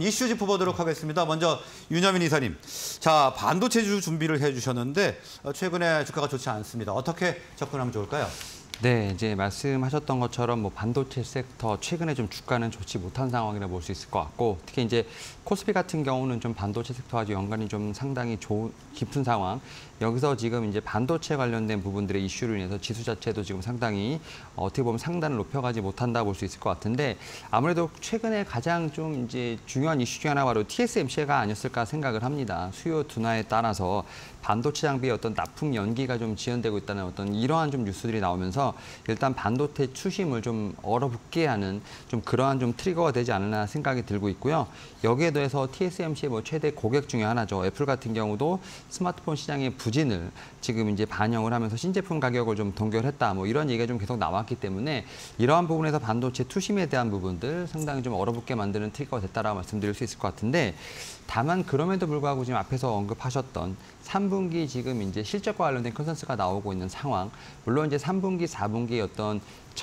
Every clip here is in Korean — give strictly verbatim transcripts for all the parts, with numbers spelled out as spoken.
이슈 짚어보도록 하겠습니다. 먼저 윤여민 이사님, 자 반도체주 준비를 해주셨는데 최근에 주가가 좋지 않습니다. 어떻게 접근하면 좋을까요? 네, 이제 말씀하셨던 것처럼 뭐 반도체 섹터 최근에 좀 주가는 좋지 못한 상황이라 볼 수 있을 것 같고, 특히 이제 코스피 같은 경우는 좀 반도체 섹터와 연관이 좀 상당히 좋은 깊은 상황. 여기서 지금 이제 반도체 관련된 부분들의 이슈로 인해서 지수 자체도 지금 상당히 어떻게 보면 상단을 높여가지 못한다 볼 수 있을 것 같은데, 아무래도 최근에 가장 좀 이제 중요한 이슈 중 하나가 바로 티에스엠씨가 아니었을까 생각을 합니다. 수요 둔화에 따라서 반도체 장비의 어떤 납품 연기가 좀 지연되고 있다는 어떤 이러한 좀 뉴스들이 나오면서 일단 반도체 추심을 좀 얼어붙게 하는 좀 그러한 좀 트리거가 되지 않나 생각이 들고 있고요. 여기에 더해서 티에스엠씨의 뭐 최대 고객 중에 하나죠. 애플 같은 경우도 스마트폰 시장의 부진을 지금 이제 반영을 하면서 신제품 가격을 좀 동결했다. 뭐 이런 얘기가 좀 계속 나왔기 때문에 이러한 부분에서 반도체 투심에 대한 부분들 상당히 좀 얼어붙게 만드는 트리거가 됐다라고 말씀드릴 수 있을 것 같은데, 다만 그럼에도 불구하고 지금 앞에서 언급하셨던 삼 분기 지금 이제 실적과 관련된 컨센서스가 나오고 있는 상황, 물론 이제 삼 분기, 사 분기의 어떤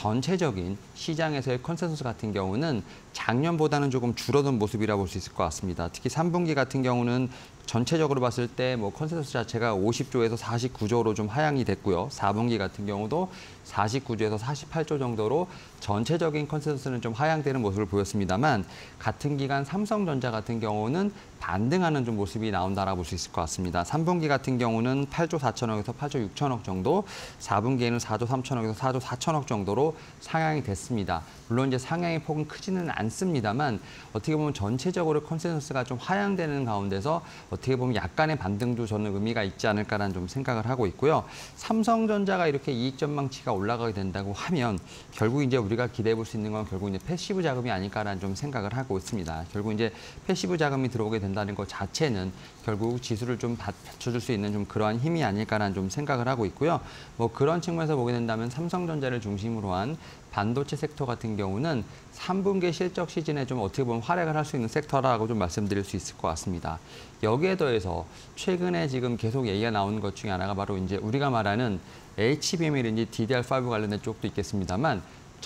전체적인 시장에서의 컨센서스 같은 경우는 작년보다는 조금 줄어든 모습이라 볼 수 있을 것 같습니다. 특히 삼 분기 같은 경우는 전체적으로 봤을 때 뭐 컨센서스 자체가 오십 조에서 사십구 조로 좀 하향이 됐고요. 사 분기 같은 경우도 사십구 조에서 사십팔 조 정도로 전체적인 컨센서스는 좀 하향되는 모습을 보였습니다만, 같은 기간 삼성전자 같은 경우는 반등하는 좀 모습이 나온다라고 볼 수 있을 것 같습니다. 삼 분기 같은 경우는 팔 조 사천억에서 팔 조 육천억 정도, 사 분기에는 사 조 삼천억에서 사 조 사천억 정도로 상향이 됐습니다. 물론 이제 상향의 폭은 크지는 않습니다만, 어떻게 보면 전체적으로 컨센서스가 좀 하향되는 가운데서 어떻게 보면 약간의 반등도 저는 의미가 있지 않을까라는 좀 생각을 하고 있고요. 삼성전자가 이렇게 이익 전망치가 올라가게 된다고 하면 결국 이제 우리가 기대해 볼 수 있는 건 결국 이제 패시브 자금이 아닐까라는 좀 생각을 하고 있습니다. 결국 이제 패시브 자금이 들어오게 된다는 것 자체는 결국 지수를 좀 받쳐줄 수 있는 좀 그러한 힘이 아닐까라는 좀 생각을 하고 있고요. 뭐 그런 측면에서 보게 된다면 삼성전자를 중심으로 한 반도체 섹터 같은 경우는 삼 분기 실적 시즌에 좀 어떻게 보면 활약을 할 수 있는 섹터라고 좀 말씀드릴 수 있을 것 같습니다. 여기에 더해서 최근에 지금 계속 얘기가 나오는 것 중에 하나가 바로 이제 우리가 말하는 에이치비엠이든지 디디알 파이브 관련된 쪽도 있겠습니다만,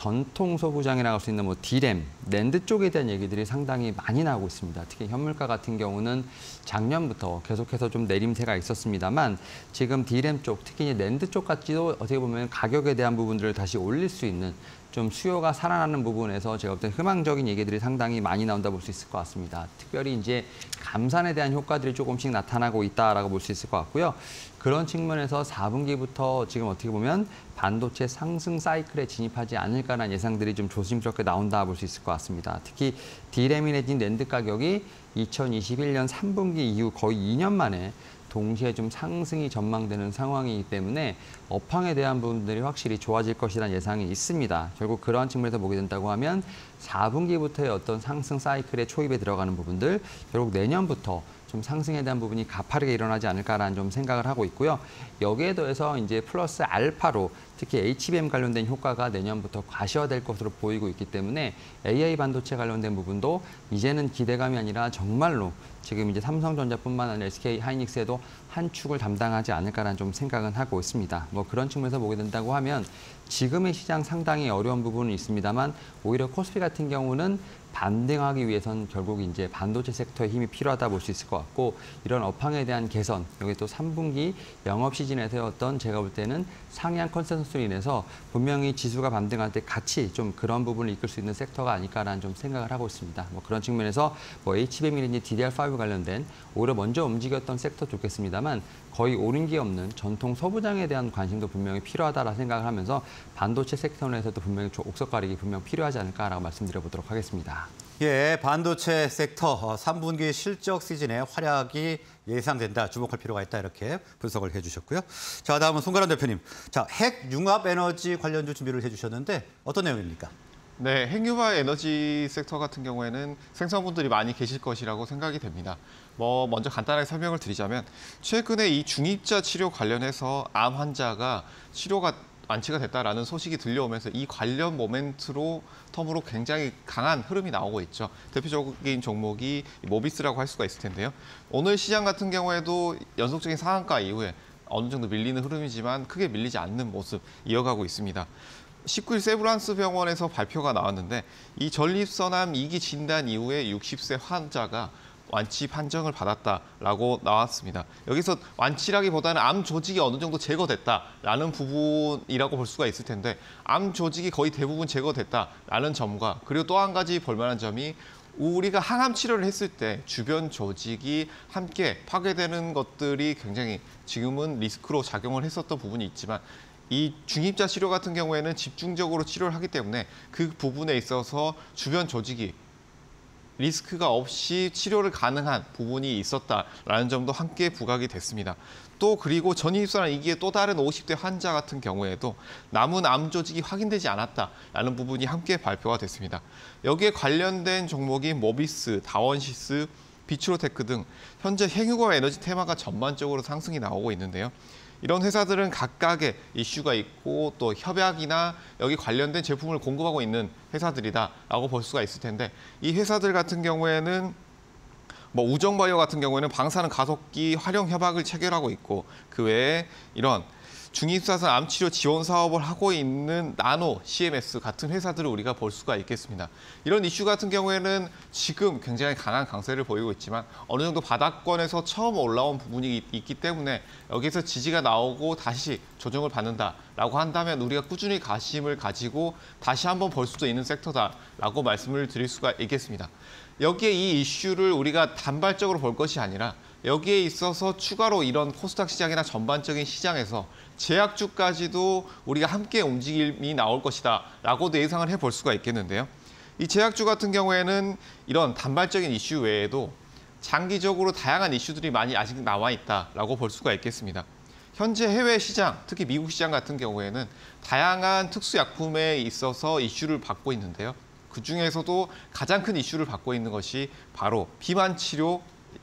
전통 소부장이라고 할 수 있는 뭐 디램, 낸드 쪽에 대한 얘기들이 상당히 많이 나오고 있습니다. 특히 현물가 같은 경우는 작년부터 계속해서 좀 내림세가 있었습니다만, 지금 디램 쪽, 특히 낸드 쪽까지도 어떻게 보면 가격에 대한 부분들을 다시 올릴 수 있는 좀 수요가 살아나는 부분에서 제가 볼 때 희망적인 얘기들이 상당히 많이 나온다 볼 수 있을 것 같습니다. 특별히 이제 감산에 대한 효과들이 조금씩 나타나고 있다라고 볼 수 있을 것 같고요. 그런 측면에서 사 분기부터 지금 어떻게 보면 반도체 상승 사이클에 진입하지 않을까라는 예상들이 좀 조심스럽게 나온다 볼 수 있을 것 같습니다. 특히 디램이 내진 낸드 가격이 이천이십일 년 삼 분기 이후 거의 이 년 만에 동시에 좀 상승이 전망되는 상황이기 때문에 업황에 대한 부분들이 확실히 좋아질 것이라는 예상이 있습니다. 결국 그러한 측면에서 보게 된다고 하면 사 분기부터의 어떤 상승 사이클의 초입에 들어가는 부분들, 결국 내년부터 좀 상승에 대한 부분이 가파르게 일어나지 않을까라는 좀 생각을 하고 있고요. 여기에 더해서 이제 플러스 알파로 특히 에이치비엠 관련된 효과가 내년부터 가시화될 것으로 보이고 있기 때문에 에이아이 반도체 관련된 부분도 이제는 기대감이 아니라 정말로 지금 이제 삼성전자뿐만 아니라 에스케이 하이닉스에도 한 축을 담당하지 않을까라는 좀 생각은 하고 있습니다. 뭐 그런 측면에서 보게 된다고 하면 지금의 시장 상당히 어려운 부분은 있습니다만, 오히려 코스피 같은 경우는 반등하기 위해선 결국 이제 반도체 섹터의 힘이 필요하다 볼 수 있을 것 같고, 이런 업황에 대한 개선, 여기 또 삼 분기 영업 시즌에서의 어떤 제가 볼 때는 상향 컨센서스로 인해서 분명히 지수가 반등할 때 같이 좀 그런 부분을 이끌 수 있는 섹터가 아닐까라는 좀 생각을 하고 있습니다. 뭐 그런 측면에서 뭐 에이치비엠이든지 디디알 파이브 관련된 오히려 먼저 움직였던 섹터 좋겠습니다만, 거의 오른 게 없는 전통 소부장에 대한 관심도 분명히 필요하다라 생각을 하면서 반도체 섹터 내에서도 분명히 옥석 가리기 분명 필요하지 않을까라고 말씀드려보도록 하겠습니다. 예, 반도체 섹터 삼 분기 실적 시즌에 활약이 예상된다, 주목할 필요가 있다, 이렇게 분석을 해주셨고요. 자, 다음은 송가람 대표님. 자, 핵 융합 에너지 관련주 준비를 해주셨는데 어떤 내용입니까? 네, 핵융합 에너지 섹터 같은 경우에는 생산분들이 많이 계실 것이라고 생각이 됩니다. 뭐 먼저 간단하게 설명을 드리자면, 최근에 이 중입자 치료 관련해서 암 환자가 치료가 완치가 됐다라는 소식이 들려오면서 이 관련 모멘트로 텀으로 굉장히 강한 흐름이 나오고 있죠. 대표적인 종목이 모비스라고 할 수가 있을 텐데요. 오늘 시장 같은 경우에도 연속적인 상한가 이후에 어느 정도 밀리는 흐름이지만 크게 밀리지 않는 모습 이어가고 있습니다. 십구 일 세브란스 병원에서 발표가 나왔는데 이 전립선암 이 기 진단 이후에 육십 세 환자가 완치 판정을 받았다라고 나왔습니다. 여기서 완치라기보다는 암 조직이 어느 정도 제거됐다라는 부분이라고 볼 수가 있을 텐데 암 조직이 거의 대부분 제거됐다라는 점과 그리고 또 한 가지 볼만한 점이 우리가 항암 치료를 했을 때 주변 조직이 함께 파괴되는 것들이 굉장히 지금은 리스크로 작용을 했었던 부분이 있지만 이 중입자 치료 같은 경우에는 집중적으로 치료를 하기 때문에 그 부분에 있어서 주변 조직이 리스크가 없이 치료를 가능한 부분이 있었다라는 점도 함께 부각이 됐습니다. 또 그리고 전이입선암 이 기의 또 다른 오십 대 환자 같은 경우에도 남은 암 조직이 확인되지 않았다라는 부분이 함께 발표가 됐습니다. 여기에 관련된 종목이 모비스, 다원시스, 비추로테크 등 현재 핵융합 에너지 테마가 전반적으로 상승이 나오고 있는데요. 이런 회사들은 각각의 이슈가 있고 또 협약이나 여기 관련된 제품을 공급하고 있는 회사들이다라고 볼 수가 있을 텐데 이 회사들 같은 경우에는 뭐 우정바이오 같은 경우에는 방사능 가속기 활용 협약을 체결하고 있고 그 외에 이런 중입사선 암치료 지원 사업을 하고 있는 나노, 씨엠에스 같은 회사들을 우리가 볼 수가 있겠습니다. 이런 이슈 같은 경우에는 지금 굉장히 강한 강세를 보이고 있지만 어느 정도 바닥권에서 처음 올라온 부분이 있기 때문에 여기서 지지가 나오고 다시 조정을 받는다라고 한다면 우리가 꾸준히 관심을 가지고 다시 한번 볼 수도 있는 섹터다라고 말씀을 드릴 수가 있겠습니다. 여기에 이 이슈를 우리가 단발적으로 볼 것이 아니라 여기에 있어서 추가로 이런 코스닥 시장이나 전반적인 시장에서 제약주까지도 우리가 함께 움직임이 나올 것이다라고도 예상을 해볼 수가 있겠는데요. 이 제약주 같은 경우에는 이런 단발적인 이슈 외에도 장기적으로 다양한 이슈들이 많이 아직 나와 있다라고 볼 수가 있겠습니다. 현재 해외 시장, 특히 미국 시장 같은 경우에는 다양한 특수약품에 있어서 이슈를 받고 있는데요. 그중에서도 가장 큰 이슈를 받고 있는 것이 바로 비만 치료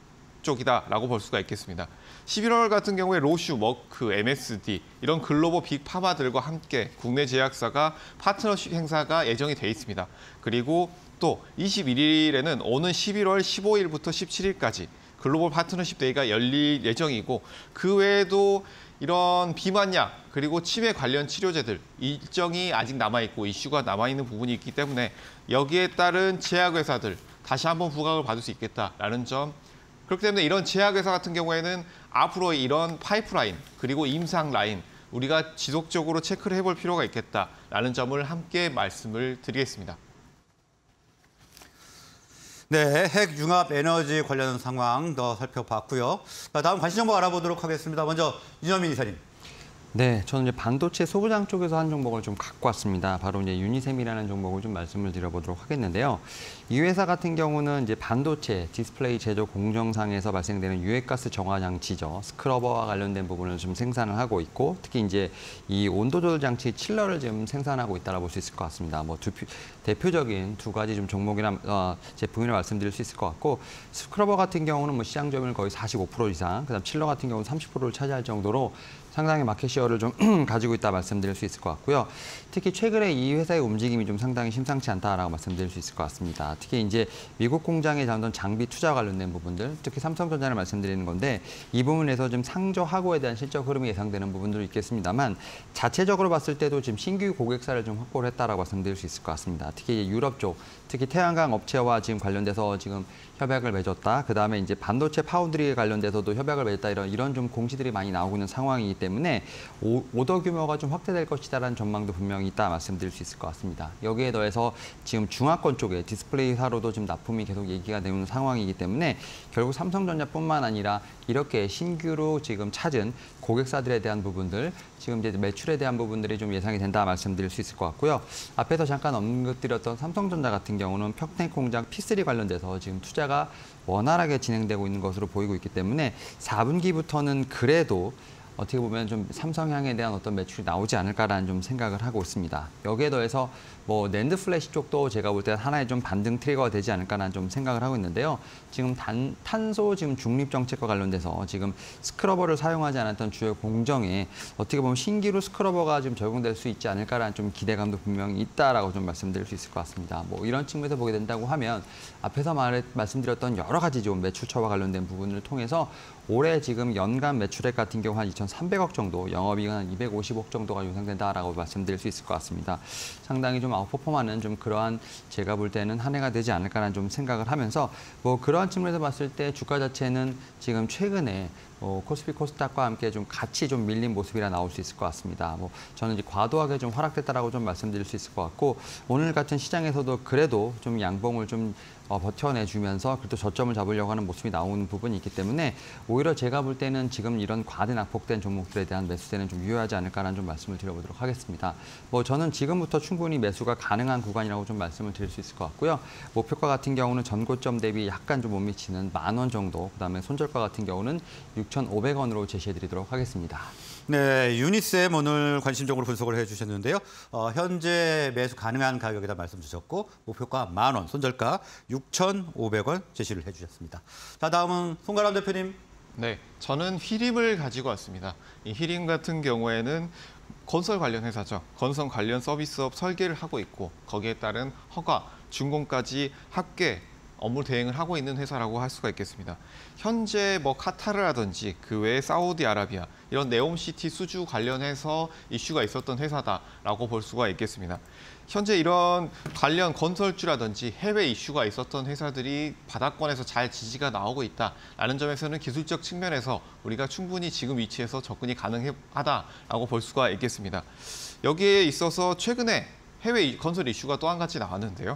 쪽이다라고 볼 수가 있겠습니다. 십일월 같은 경우에 로슈, 머크, 엠에스디 이런 글로벌 빅파마들과 함께 국내 제약사가 파트너십 행사가 예정이 돼 있습니다. 그리고 또 이십일 일에는 오는 십일월 십오일부터 십칠일까지 글로벌 파트너십 데이가 열릴 예정이고 그 외에도 이런 비만약 그리고 치매 관련 치료제들 일정이 아직 남아있고 이슈가 남아있는 부분이 있기 때문에 여기에 따른 제약회사들 다시 한번 부각을 받을 수 있겠다라는 점. 그렇기 때문에 이런 제약회사 같은 경우에는 앞으로 이런 파이프라인 그리고 임상 라인 우리가 지속적으로 체크를 해볼 필요가 있겠다라는 점을 함께 말씀을 드리겠습니다. 네, 핵융합 에너지 관련 상황 더 살펴봤고요. 자, 다음 관심 정보 알아보도록 하겠습니다. 먼저 윤현민 이사님. 네, 저는 이제 반도체 소부장 쪽에서 한 종목을 좀 갖고 왔습니다. 바로 이제 유니셈이라는 종목을 좀 말씀을 드려보도록 하겠는데요. 이 회사 같은 경우는 이제 반도체 디스플레이 제조 공정상에서 발생되는 유해가스 정화 장치죠. 스크러버와 관련된 부분을 좀 생산을 하고 있고, 특히 이제 이 온도 조절 장치 칠러를 지금 생산하고 있다고 볼 수 있을 것 같습니다. 뭐 두, 대표적인 두 가지 좀 종목이나 어, 제품이라 말씀드릴 수 있을 것 같고, 스크러버 같은 경우는 뭐 시장 점유율 거의 사십오 퍼센트 이상, 그다음 칠러 같은 경우는 삼십 퍼센트를 차지할 정도로 상당히 마켓시어를 좀 가지고 있다 말씀드릴 수 있을 것 같고요. 특히 최근에 이 회사의 움직임이 좀 상당히 심상치 않다라고 말씀드릴 수 있을 것 같습니다. 특히 이제 미국 공장에 잠든 장비 투자 관련된 부분들, 특히 삼성전자를 말씀드리는 건데 이 부분에서 좀 상저하고에 대한 실적 흐름이 예상되는 부분들도 있겠습니다만 자체적으로 봤을 때도 지금 신규 고객사를 좀 확보를 했다라고 말씀드릴 수 있을 것 같습니다. 특히 유럽 쪽, 특히 태양광 업체와 지금 관련돼서 지금 협약을 맺었다. 그 다음에 이제 반도체 파운드리에 관련돼서도 협약을 맺었다. 이런 이런 좀 공시들이 많이 나오고 있는 상황이기 때문에 오, 오더 규모가 좀 확대될 것이다라는 전망도 분명히 있다 말씀드릴 수 있을 것 같습니다. 여기에 더해서 지금 중화권 쪽에 디스플레이사로도 지금 납품이 계속 얘기가 되는 상황이기 때문에 결국 삼성전자뿐만 아니라 이렇게 신규로 지금 찾은 고객사들에 대한 부분들, 지금 이제 매출에 대한 부분들이 좀 예상이 된다 말씀드릴 수 있을 것 같고요. 앞에서 잠깐 언급드렸던 삼성전자 같은 경우는 평택 공장 피 쓰리 관련돼서 지금 투자가 원활하게 진행되고 있는 것으로 보이고 있기 때문에 사 분기부터는 그래도 어떻게 보면 좀 삼성향에 대한 어떤 매출이 나오지 않을까라는 좀 생각을 하고 있습니다. 여기에 더해서 뭐 낸드 플래시 쪽도 제가 볼 때 하나의 좀 반등 트리거가 되지 않을까라는 좀 생각을 하고 있는데요. 지금 단, 탄소 지금 중립 정책과 관련돼서 지금 스크러버를 사용하지 않았던 주요 공정에 어떻게 보면 신기루 스크러버가 지금 적용될 수 있지 않을까라는 좀 기대감도 분명히 있다라고 좀 말씀드릴 수 있을 것 같습니다. 뭐 이런 측면에서 보게 된다고 하면 앞에서 말, 말씀드렸던 여러 가지 좀 매출처와 관련된 부분을 통해서 올해 지금 연간 매출액 같은 경우 한 이천삼백억 정도, 영업이익은 한 이백오십억 정도가 예상된다라고 말씀드릴 수 있을 것 같습니다. 상당히 좀 아웃퍼폼하는 좀 그러한 제가 볼 때는 한 해가 되지 않을까라는 좀 생각을 하면서 뭐 그러한 측면에서 봤을 때 주가 자체는 지금 최근에 어, 코스피 코스닥과 함께 좀 같이 좀 밀린 모습이라 나올 수 있을 것 같습니다. 뭐 저는 이제 과도하게 좀 하락됐다라고 좀 말씀드릴 수 있을 것 같고 오늘 같은 시장에서도 그래도 좀 양봉을 좀 어, 버텨내주면서 그래도 저점을 잡으려고 하는 모습이 나오는 부분이 있기 때문에 오히려 제가 볼 때는 지금 이런 과대 낙폭된 종목들에 대한 매수세는 좀 유효하지 않을까라는 좀 말씀을 드려보도록 하겠습니다. 뭐 저는 지금부터 충분히 매수가 가능한 구간이라고 좀 말씀을 드릴 수 있을 것 같고요. 목표가 같은 경우는 전고점 대비 약간 좀 못 미치는 만 원 정도, 그다음에 손절가 같은 경우는 육천오백 원으로 제시해드리도록 하겠습니다. 네, 유니셈 오늘 관심적으로 분석을 해주셨는데요. 어, 현재 매수 가능한 가격에다 말씀 주셨고 목표가 만 원, 손절가 육천오백 원 제시를 해주셨습니다. 자, 다음은 송가람 대표님. 네, 저는 휘림을 가지고 왔습니다. 이 휘림 같은 경우에는 건설 관련 회사죠. 건설 관련 서비스업 설계를 하고 있고 거기에 따른 허가, 준공까지 함께 업무 대행을 하고 있는 회사라고 할 수가 있겠습니다. 현재 뭐 카타르라든지 그 외에 사우디아라비아 이런 네옴시티 수주 관련해서 이슈가 있었던 회사다라고 볼 수가 있겠습니다. 현재 이런 관련 건설주라든지 해외 이슈가 있었던 회사들이 바닥권에서 잘 지지가 나오고 있다라는 점에서는 기술적 측면에서 우리가 충분히 지금 위치에서 접근이 가능하다라고 볼 수가 있겠습니다. 여기에 있어서 최근에 해외 건설 이슈가 또 한 가지 나왔는데요.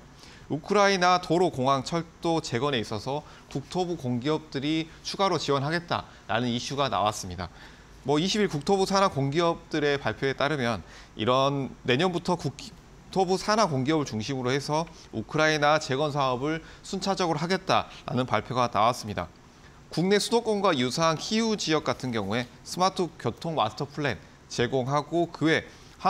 우크라이나 도로, 공항, 철도 재건에 있어서 국토부 공기업들이 추가로 지원하겠다라는 이슈가 나왔습니다. 뭐 이십 일 국토부 산하 공기업들의 발표에 따르면 이런 내년부터 국토부 산하 공기업을 중심으로 해서 우크라이나 재건 사업을 순차적으로 하겠다라는 발표가 나왔습니다. 국내 수도권과 유사한 키우 지역 같은 경우에 스마트 교통 마스터 플랜 제공하고 그 외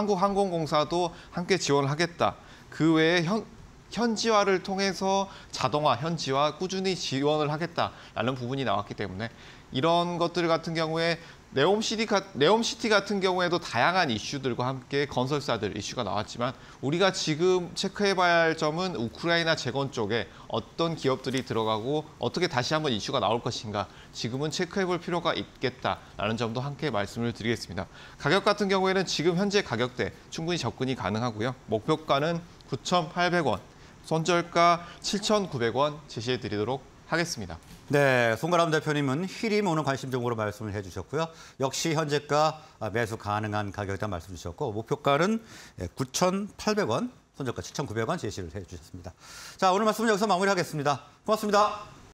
한국항공공사도 함께 지원을 하겠다. 그 외에 현 현지화를 통해서 자동화, 현지화 꾸준히 지원을 하겠다라는 부분이 나왔기 때문에 이런 것들 같은 경우에 네옴시티, 네옴시티 같은 경우에도 다양한 이슈들과 함께 건설사들 이슈가 나왔지만 우리가 지금 체크해봐야 할 점은 우크라이나 재건 쪽에 어떤 기업들이 들어가고 어떻게 다시 한번 이슈가 나올 것인가 지금은 체크해볼 필요가 있겠다라는 점도 함께 말씀을 드리겠습니다. 가격 같은 경우에는 지금 현재 가격대 충분히 접근이 가능하고요. 목표가는 구천팔백 원, 손절가 칠천구백 원 제시해드리도록 하겠습니다. 네, 송가람 대표님은 휘림 오늘 관심종으로 말씀을 해주셨고요. 역시 현재가 매수 가능한 가격이다 말씀 주셨고 목표가는 구천팔백 원, 손절가 칠천구백 원 제시를 해주셨습니다. 자, 오늘 말씀은 여기서 마무리하겠습니다. 고맙습니다.